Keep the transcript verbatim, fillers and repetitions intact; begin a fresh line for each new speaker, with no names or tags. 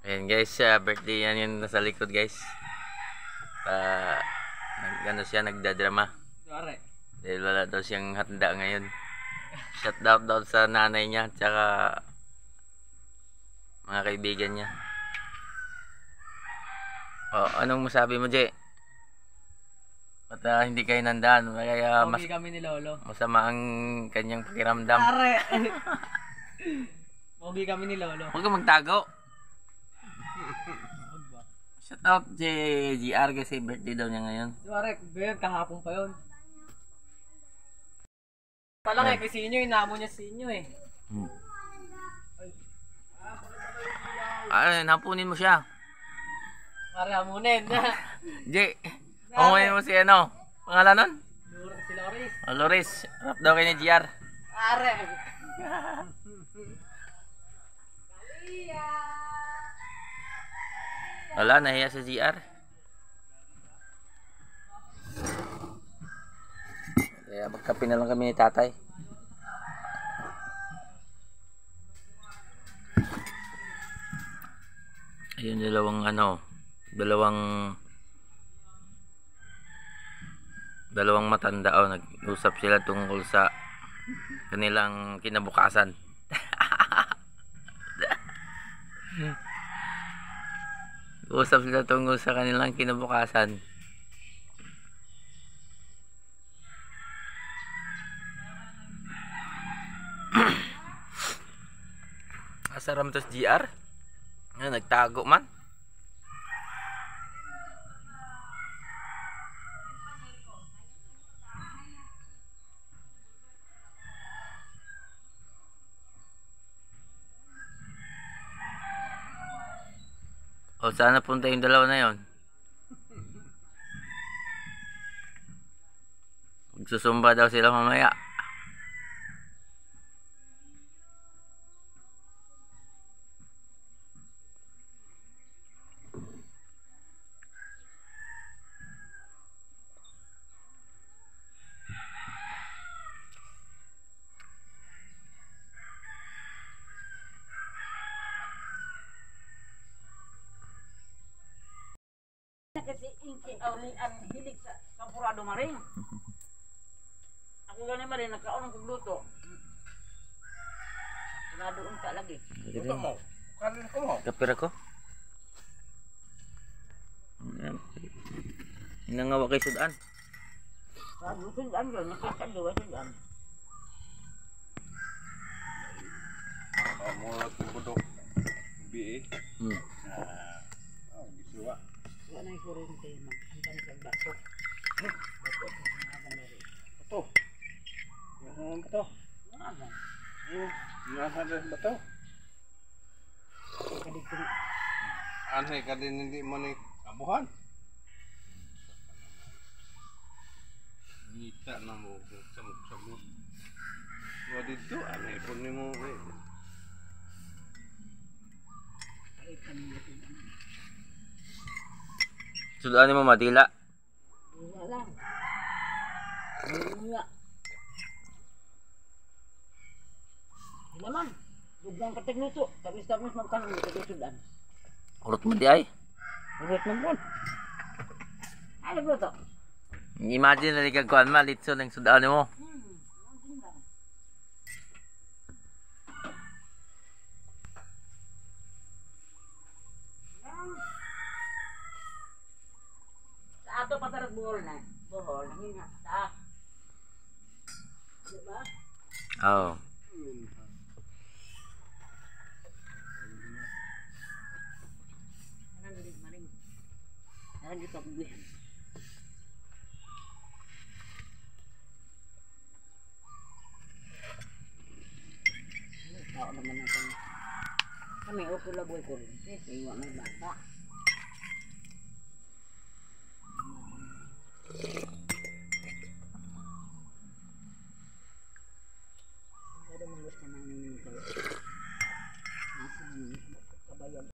Ayan guys, uh, birthday yan yung nasa likod guys. Uh, nag, ano siya, nagdadrama.
Pare.
Dahil wala daw siyang handa ngayon. Shout out daw sa nanay niya, tsaka mga kaibigan niya. O, anong masabi mo, Jay? Ba't uh, hindi kayo nandaan? Kaya mas,
Pogi kami ni Lolo.
masama ang kanyang pakiramdam.
Pare. Pogi kami ni Lolo.
Huwag kang magtago. Shout out J R kasi birthday daw niya ngayon.
Pare, bayad kahapon pa yun. Palang eh, kay Sinyo, inamo niya Sinyo eh.
Hmm. Ay, napunin mo siya.
Pare, hamunin.
Jay, hamunin mo si ano? Pangalan nun?
Si Loris.
Oh, Loris, rap daw kayo ni G R.
Pare.
Wala, nahiya sa G R. Kaya magkape na lang kami ni tatay. Ayun, dalawang ano, dalawang dalawang matanda o, nag-usap sila tungkol sa kanilang kinabukasan. Usap sila tungkol sa kanilang kinabukasan. Asaram tos G R? Ano, nagtago man? O, sana punta yung dalawa na yon. Magsusumba daw sila mamaya.
Kasi inki awli ang hilig sa sampurado maring. Ako gani maring nagkaon ng luto. Sampurado unta lagi.
Luto
mo. Kanin ko mo.
Kapira ko. Inangawa kay sudan.
Sa lusun dan yun, nakita diwa sudan.
Amo tubodok bi.
Hmm.
Nah, oh gisuwa.
Wala na kurente man. Antan sa bato. Bato sa mga ganari.
Bato. Yang bato.
Ano?
Hmm, yang ada bato.
Kadito.
Anhe kadin hindi mo ni abuhan. Ngita na mo samot-samot. Wa dito anhe pun ni mo.
Ay kami ito.
Sudan mo madila.
Wala lang. Wala. Wala man. Dugang katigluto. Tapos-tapos magkanong ito sudan.
Urot mo di ay.
Urot ng bon. Ano ba ito?
Imagine na nagkakuan ma, litso ng sudan mo.
Sa ato patarag buhol na. Buhol. Hina. Sa. Diba?
Oo.
Anong galit maring? Anong dito ako buhay? Tao naman natin. Kami, okay lang buhay ko rin. Kasi iwa may bata.